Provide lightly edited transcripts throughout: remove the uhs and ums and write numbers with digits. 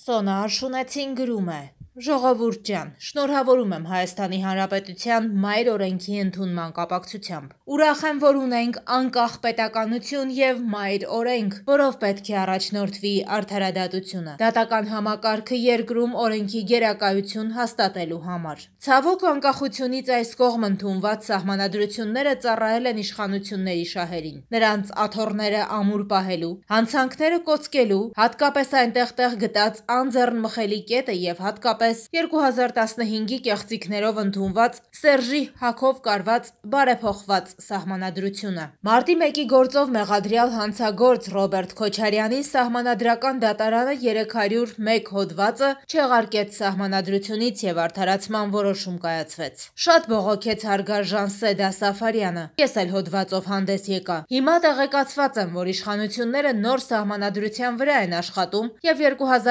Սոնա Արշունեցին գրում է. Ժողովուրդ ջան, շնորհավորում եմ Հայաստանի Հանրապետության մայր օրենքի ընդունման կապակցությամբ։ Ուրախ եմ, որ ունենք անկախ պետականություն եւ մայր օրենք, որով պետք է առաջնորդվի արդարադատությունը։ Դատական համակարգը երկրում օրենքի գերակայություն հաստատելու համար։ Ցավոք, անկախությունից այս կողմ ընդունված սահմանադրությունները ծառայել են իշխանությունների շահերին, նրանց աթոռները ամուր պահելու, հանցանքները կոծկելու, հատկապես այնտեղ գտած անձեռնմխելի կետը եւ հատկապես 2015-ի կեղծիքներով ընդունված Սերժի հաքով կարված բարեփոխված սահմանադրությունը։ Մարտի 1-ի գործով մեղադրյալ հանցագործ Ռոբերտ Քոչարյանին սահմանադրական դատարանը 301 հոդվածը չեղարկեց սահմանադրությունից եւ արդարացման որոշում կայացվեց։ Շատ բողոքեց հարգարժան Սեդա Սաֆարյանը։ Ես էլ հոդվածով հանդես եկա։ Հիմա տեղեկացված եմ, որ իշխանությունները նոր սահմանադրության վրա են աշխատում եւ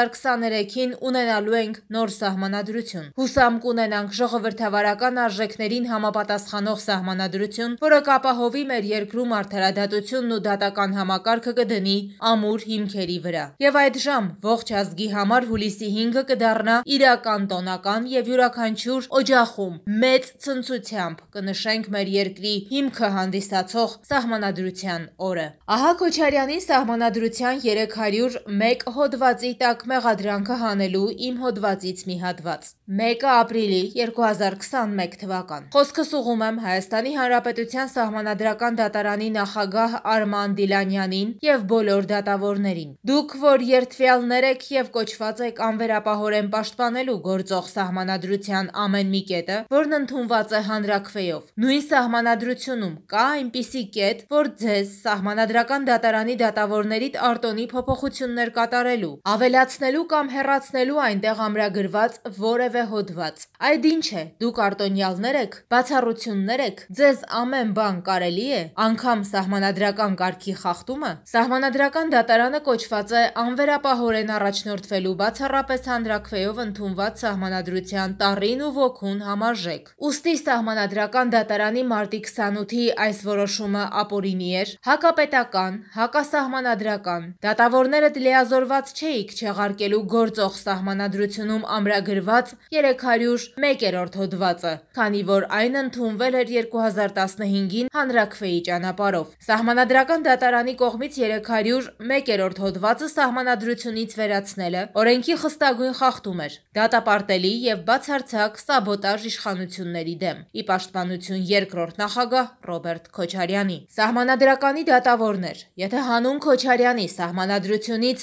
2023-ին ունենալու ենք նոր սահմանադրություն։ Հուսամ կունենանք ժողովրդավարական արժեքներին համապատասխանող սահմանադրություն, որը կապահովի մեր երկրում արդարադատությունն ու դատական համակարգը կդնի ամուր հիմքերի վրա։ Եվ այդժամ ողջ ազգի համար հուլիսի 5-ը կդառնա իրական տոնական եւ յուրաքանչյուր օջախում մեծ ցնծությամբ կնշենք մեր երկրի հիմքը հանդիսացող սահմանադրության օրը։ Ահա Քոչարյանի սահմանադրության 301 հոդվածի տակ մեղադրանքը հանելու իմ հոդվածից մի հատված։ 1 ապրիլի 2021 թվական։ Խոսքս ուղղում եմ Հայաստանի Հանրապետության սահմանադրական դատարանի նախագահ Արման Դիլանյանին եւ բոլոր դատավորներին։ Դուք, որ երդվյալներ եք եւ կոչված եք անվերապահորեն պաշտպանելու գործող սահմանադրության ամեն մի կետը, որն ընդունված է հանրաքվեով։ Նույն սահմանադրությունում կա այնպիսի կետ, որ ձեզ սահմանադրական դատարանի դատավորներիդ արտոնի փոփոխություններ կատարելու, ավելացնելու կամ հեռացնելու այնտեղ ամրագրված որևէ հոդված։ Այդ ինչ է, դուք արտոնյալներ եք, բացառություններ եք, ձեզ ամեն բան կարելի է, անգամ սահմանադրական կարգի խախտումը։ Սահմանադրական դատարանը կոչված է անվերապահորեն առաջնորդվելու բացառապես հանրաքվեով ընդունված սահմանադրության տառին ու ոգուն համարժեք։ Ուստի սահմանադրական դատարանի մարտի 28-ի այս որոշումը ապօրինի էր, հակապետական, հակասահմանադրական։ Դատավորներդ լիազորված չէիք չեղարկելու գործող սահմանադրությունում ամրագրված 301-րդ հոդվածը, քանի որ այն ընդունվել էր 2015-ին հանրաքվեի ճանապարհով։ Սահմանադրական դատարանի կողմից 301-րդ հոդվածը սահմանադրությունից վերացնելը օրենքի խստագույն խախտում էր, դատապարտելի եւ բացարձակ սաբոտաժ իշխանությունների դեմ։ Ի պաշտպանություն երկրորդ նախագահ Ռոբերտ Քոչարյանի։ Սահմանադրականի դատավորներ, եթե հանուն Քոչարյանի սահմանադրությունից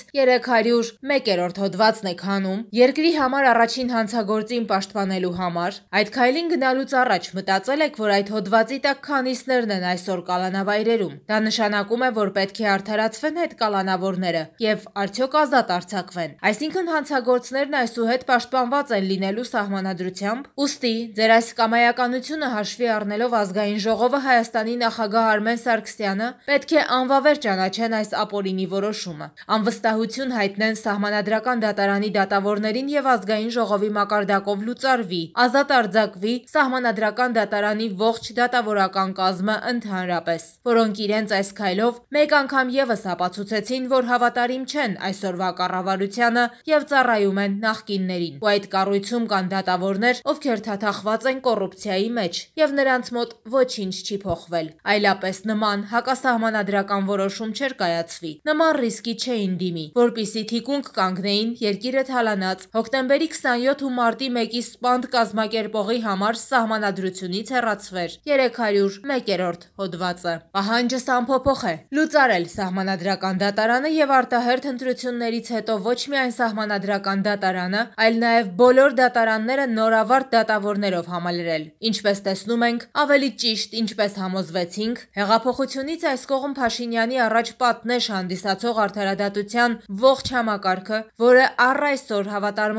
301-րդ հոդվածն եք հանում, երկրի համար առաջին հանցագործին պաշտպանելու համար, այդ քայլին գնալուց առաջ մտածել եք, որ այդ հոդվածի տակ քանիսներն են այսօր կալանավայրերում։ Դա նշանակում է, որ պետք է արդարացվեն այդ կալանավորները եւ արդյոք ազատ արձակվեն։ Այսինքն հանցագործներն այսուհետ պաշտպանված են լինելու սահմանադրությամբ։ Ուստի ձեր այս կամայականությունը հաշվի առնելով Ազգային ժողովը Հայաստանի նախագահ Արմեն Սարգսյանը պետք է անվավեր ճանաչեն այս ապօրինի որոշումը, անվստահություն հայտնեն սահմանադրական դատարանի դատավորներին եւ Ազգային ժողովի մակարդակով լուծարվի, ազատ արձակվի սահմանադրական դատարանի ողջ դատավորական կազմը ընդհանրապես, որոնք իրենց այս քայլով մեկ անգամ եւս ապացուցեցին, որ հավատարիմ չեն այսօրվա կառավարությանը եւ ծառայում են նախկիններին։ Ու այդ կառույցում կան դատավորներ, ովքեր թաթախված են կոռուպցիայի մեջ եւ նրանց մոտ ոչինչ չի փոխվել։ Այլապես նման հակասահմանադրական որոշում չէր կայացվի։ Նման ռիսկի չէին դիմի, որպիսի թիկունք կանգնեին երկիրը թալանած հոկտեմբերի 27 ու մարտի 1-ի սպանդ կազմակերպողի համար սահմանադրությունից հեռացվեր 301-րդ հոդվածը։ Պահանջս անփոփոխ է՝ լուծարել սահմանադրական դատարանը եւ արտահերթ ընտրություններից հետո ոչ միայն սահմանադրական դատարանը, այլ նաեւ բոլոր դատարանները նորավարտ դատավորներով համալրել։ Ինչպես տեսնում ենք, ավելի ճիշտ, ինչպես համոզվեցինք, հեղափոխությունից այս կողմ Փաշինյանի առաջ պատնեշ հանդիսացող արդարադատության ողջ համակարգը, որը առ այսօր հավատարմորեն ծառայում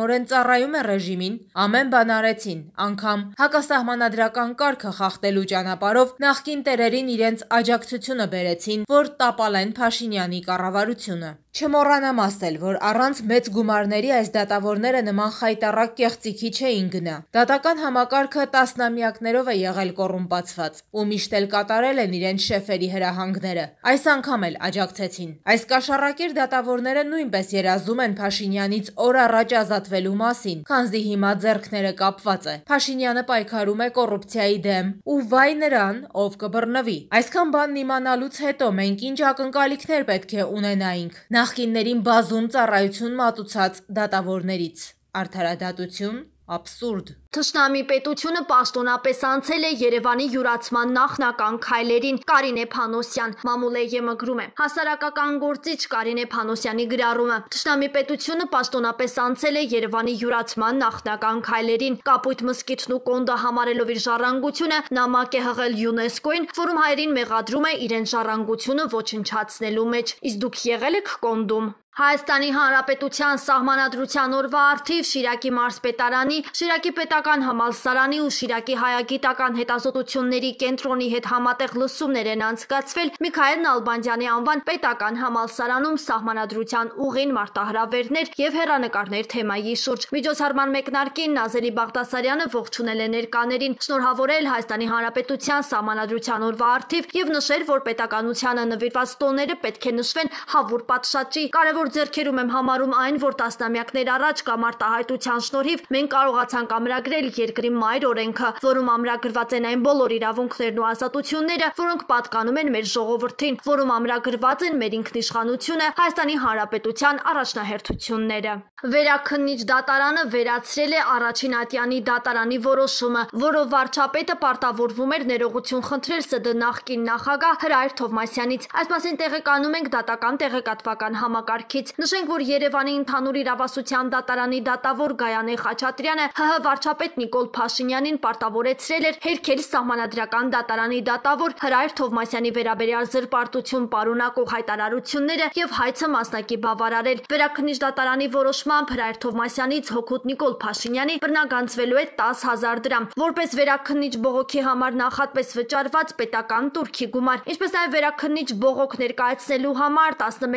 ծառայում է ռեժիմին, ամեն բան արեցին, անգամ հակասահմանադրական կարգը խախտելու ճանապարհով նախկին տերերին իրենց աջակցությունը բերեցին, որ տապալեն Փաշինյանի կառավարությունը։ Չմոռանամ ասել, որ առանց մեծ գումարների այս դատավորները նման խայտառակ կեղծիքի չէին գնա։ Դատական համակարգը տասնամյակներով է եղել կոռումպացված ու միշտ էլ կատարել են իրենց շեֆերի հրահանգները։ Այս անգամ էլ աջակցեցին։ Այս կաշառակիր դատավորները նույնպես երազում են Փաշինյանից օր առաջ ազատվելու մասին, քանզի հիմա ձեռքները կապված է։ Փաշինյանը պայքարում է կոռուպցիայի դեմ ու վայ նրան, ով կբռնվի։ Այսքան բանն իմանալուց հետո մենք ինչ ակնկալիքներ պետք է ունենայինք նախկիններին բազում ծառայություն մատուցած դատավորներից։ Արդարադատություն, աբսուրդ։ Թշնամի պետությունը պաշտոնապես անցել է Երևանի յուրացման նախնական քայլերին։ Կարինե Փանոսյան, Մամուլեյը գրում է։ Հասարակական գործիչ Կարինե Փանոսյանի գրառումը։ Թշնամի պետությունը պաշտոնապես անցել է Երևանի յուրացման նախնական քայլերին։ Կապույտ մզկիթն ու կոնդը համարելով իր ժառանգությունը նամակ է հղել ՅՈՒՆԵՍԿՕ-ին, որում հայերին մեղադրում է իրենց ժառանգությունը ոչնչացնելու մեջ։ Իսկ դուք եղել եք կոնդում։ Հայաստանի Հանրապետության Սահմանադրության օրվա առթիվ Շիրակի մարզպետարանի, Շիրակի պետական համալսարանի ու Շիրակի հայագիտական հետազոտությունների կենտրոնի հետ համատեղ լսումներ են անցկացվել Միքայել Նալբանդյանի անվան պետական համալսարանում Սահմանադրության ուղին մարտահրավերներ եւ հեռանկարներ թեմայի շուրջ։ Միջոցառման մեկնարկին Նազելի Բաղդասարյանը ողջունել է ներկաներին, շնորհավորել Հայաստանի Հանրապետության Սահմանադրության օրվա առթիվ եւ նշել, որ պետականությանը նվիրված տոները պետք է նշվեն հավուր պատշաճի։ Կարևոր ձեռքերում եմ համարում այն, որ տասնամյակներ առաջ կամ արտահայտության շնորհիվ մենք կարողացանք ամրագրել երկրի մայր օրենքը, որում ամրագրված են այն բոլոր իրավունքներն ու ազատությունները, որոնք պատկանում են մեր ժողովրդին, որում ամրագրված են մեր ինքնիշխանությունը, Հայաստանի Հանրապետության առաջնահերթությունները։ Վերաքննիչ դատարանը վերացրել է առաջին ատյանի դատարանի որոշումը, որով վարչապետը պարտավորվում էր ներողություն խնդրել ՍԴ նախկին նախագահ Հրայր Թովմասյանից։ Այս մասին տեղեկանում ենք դատական տեղեկատվական համակարգից։ Նշենք, որ Երևանի ընդհանուր իրավասության դատարանի դատավոր Գայանե Խաչատրյանը ՀՀ վարչապետ Նիկոլ Փաշինյանին պարտավորեցրել էր հերքել Սահմանադրական դատարանի դատավոր Հրայր Թովմասյանի վերաբերյալ զրպարտություն պարունակող հայտարարությունները եւ հայցը մասնակի բավարարել։ Վերաքննիչ դատարանի որոշմամբ Հրայր Թովմասյանից հօգուտ Նիկոլ Փաշինյանի բռնագանձվելու է 10,000 դրամ, որպես վերաքննիչ բողոքի համար նախատպես վճարված պետական տուրքի գումար, ինչպես նաեւ վերաքննիչ բողոք ներկայացնելու համար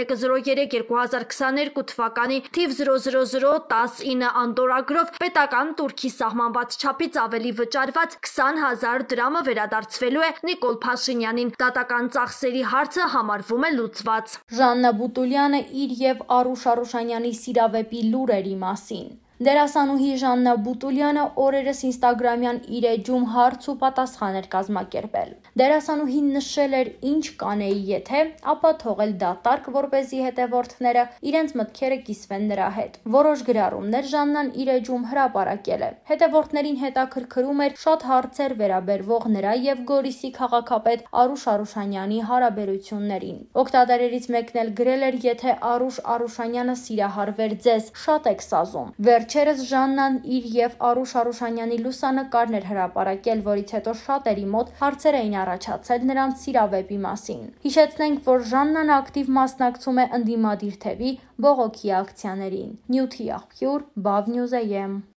1103/2022 թվականի թիվ 00019 անտորագրով պետական տուրքի սահմանված չափից ավելի վճարված 20,000 դրամը վերադարձվելու է Նիկոլ Փաշինյանին։ Դատական ծախսերի հարցը համարվում է լուծված։ Ժաննա Բուտուլյանը իր եւ Արուշ Արուշանյանի սիրավեպի լուրերի մասին։ Դերասանուհի Ժաննա Բուտուլյանը օրերս ինստագրամյան իր էջում հարց ու պատասխան էր կազմակերպել։ Դերասանուհին նշել էր ինչ կանեի եթե, ապա թողել դատարկ, որպեսզի հետևորդները իրենց մտքերը կիսվեն նրա հետ։ Որոշ գրառումներ Ժաննան իր էջում հրապարակել է։ Հետևորդներին հետաքրքրում էր շատ հարցեր վերաբերվող նրա եւ Գորիսի քաղաքապետ Արուշ Արուշանյանի հարաբերություններին։ Օգտատերերից մեկն էլ գրել էր, եթե Արուշ Արուշանյանը սիրահարվեր ձեզ, շատ եք սազում։ Վերջերս Ժաննան իր եւ Արուշ Արուշանյանի լուսանկարն էր հրապարակել, որից հետո շատերի մոտ հարցեր էին առաջացել նրանց սիրավեպի մասին։ Հիշեցնենք, որ Ժաննան ակտիվ մասնակցում է ընդդիմադիր թևի բողոքի ակցիաներին։ Նյութի աղբյուր, Bavnews.am